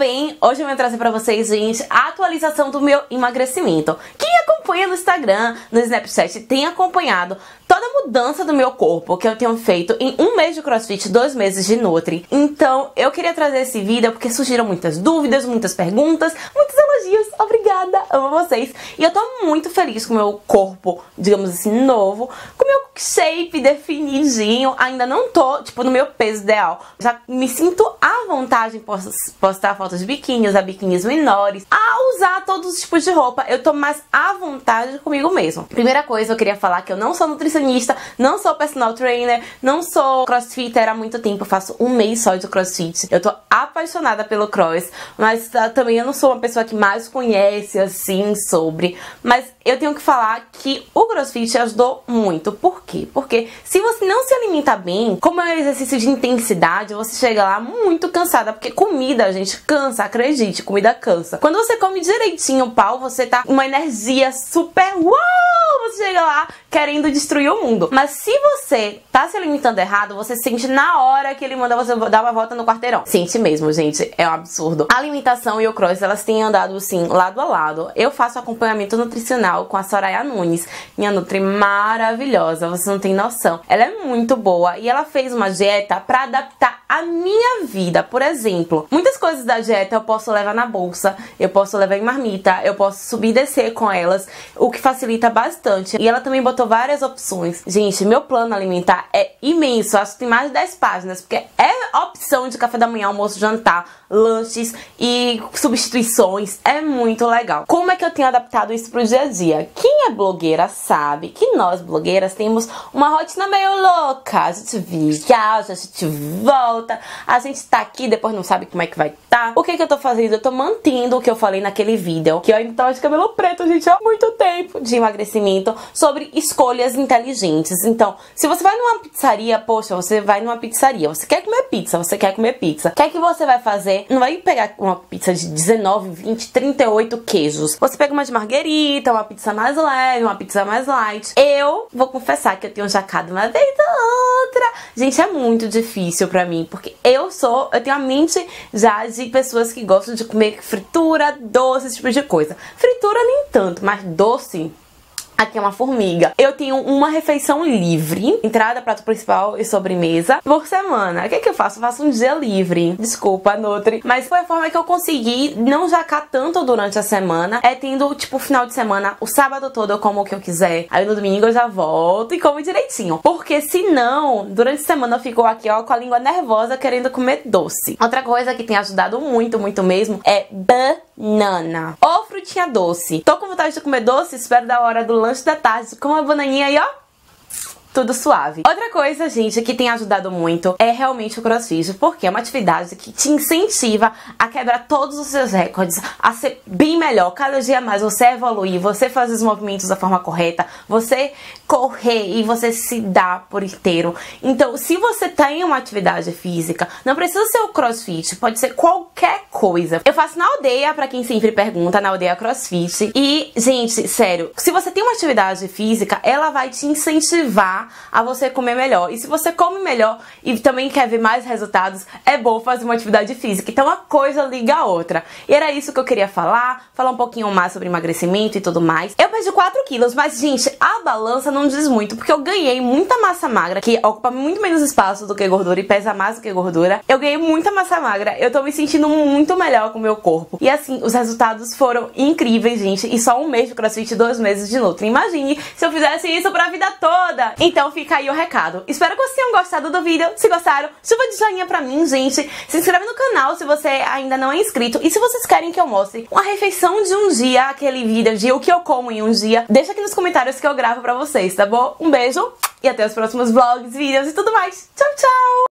bem? Hoje eu vou trazer pra vocês, gente, a atualização do meu emagrecimento. Quem acompanha no Instagram, no Snapchat, tem acompanhado toda a mudança do meu corpo que eu tenho feito em 1 mês de CrossFit, 2 meses de Nutri. Então, eu queria trazer esse vídeo porque surgiram muitas dúvidas, muitas perguntas, muitos elogios. Obrigada, amo vocês. E eu tô muito feliz com o meu corpo, digamos assim, novo, com o meu shape definidinho. Ainda não tô, tipo, no meu peso ideal. Já me sinto à vontade em postar fotos de biquíni, usar biquínis menores, a usar todos os tipos de roupa. Eu tô mais à vontade comigo mesmo. Primeira coisa, eu queria falar que eu não sou nutricionista, não sou personal trainer, não sou crossfitter há muito tempo. Eu faço 1 mês só de crossfit. Eu tô apaixonada pelo cross, mas também eu não sou uma pessoa que mais conhece, assim, sobre. Mas eu tenho que falar que o crossfit ajudou muito. Por quê? Porque se você não se alimenta bem, como é um exercício de intensidade, você chega lá muito cansada, porque comida, gente, cansa, acredite, comida cansa. Quando você come direitinho o pau, você tá com uma energia super uau! Você chega lá querendo destruir o mundo. Mas se você tá se alimentando errado, você sente na hora que ele manda você dar uma volta no quarteirão. Sente mesmo, gente, é um absurdo. A alimentação e o cross, elas têm andado assim, lado a lado. Eu faço acompanhamento nutricional com a Soraya Nunes, minha nutri maravilhosa, você não tem noção. Ela é muito boa e ela fez uma dieta pra adaptar a minha vida. Por exemplo, muitas coisas da dieta eu posso levar na bolsa, eu posso levar em marmita, eu posso subir e descer com elas, o que facilita bastante. E ela também botou várias opções. Gente, meu plano alimentar é imenso, acho que tem mais de 10 páginas, porque é opção de café da manhã, almoço, jantar, lanches e substituições. É muito legal. Como é que eu tenho adaptado isso pro dia a dia? Quem é blogueira sabe que nós blogueiras temos uma rotina meio louca. A gente viaja, a gente volta, a gente tá aqui, depois não sabe como é que vai estar. O que que eu tô fazendo? Eu tô mantendo o que eu falei naquele vídeo, que eu ainda tava de cabelo preto, gente, há muito tempo, de emagrecimento, sobre escolhas inteligentes. Então, se você vai numa pizzaria, poxa, você vai numa pizzaria, você quer comer pizza, você quer comer pizza. O que é que você vai fazer? Não vai pegar uma pizza de 19, 20, 38 queijos. Você pega uma de marguerita, uma pizza mais leve, uma pizza mais light. Eu vou confessar que eu tenho jacado uma vez ou outra. Gente, é muito difícil pra mim, porque eu tenho a mente já de pessoas que gostam de comer fritura, doce, esse tipo de coisa. Fritura nem tanto, mas doce... Aqui é uma formiga. Eu tenho uma refeição livre, entrada, prato principal e sobremesa, por semana. O que é que eu faço? Eu faço um dia livre. Desculpa, Nutri. Mas foi a forma que eu consegui não jacar tanto durante a semana. É tendo, tipo, final de semana, o sábado todo eu como o que eu quiser. Aí no domingo eu já volto e como direitinho. Porque senão, durante a semana eu fico aqui, ó, com a língua nervosa querendo comer doce. Outra coisa que tem ajudado muito, muito mesmo, é banana. Ou frutinha doce. Tô com vontade de comer doce, espero da hora do lanche da tarde com uma bananinha aí, ó, tudo suave. Outra coisa, gente, que tem ajudado muito é realmente o crossfit, porque é uma atividade que te incentiva a quebrar todos os seus recordes, a ser bem melhor. Cada dia mais você evoluir, você fazer os movimentos da forma correta, você correr e você se dar por inteiro. Então, se você tem uma atividade física, não precisa ser o crossfit, pode ser qualquer coisa. Eu faço na aldeia, pra quem sempre pergunta, na aldeia crossfit. E, gente, sério, se você tem uma atividade física, ela vai te incentivar a você comer melhor. E se você come melhor e também quer ver mais resultados, é bom fazer uma atividade física. Então uma coisa liga a outra. E era isso que eu queria falar um pouquinho mais sobre emagrecimento e tudo mais. Eu perdi 4 quilos, mas gente, a balança não diz muito, porque eu ganhei muita massa magra, que ocupa muito menos espaço do que gordura e pesa mais do que gordura. Eu ganhei muita massa magra, eu tô me sentindo muito melhor com o meu corpo. E assim, os resultados foram incríveis, gente. E só 1 mês de CrossFit, 2 meses de Nutri. Imagine se eu fizesse isso pra vida toda. Então fica aí o recado. Espero que vocês tenham gostado do vídeo. Se gostaram, chuva de joinha pra mim, gente. Se inscreve no canal se você ainda não é inscrito. E se vocês querem que eu mostre uma refeição de um dia, aquele vídeo de o que eu como em um dia, deixa aqui nos comentários que eu gravo pra vocês, tá bom? Um beijo e até os próximos vlogs, vídeos e tudo mais. Tchau, tchau!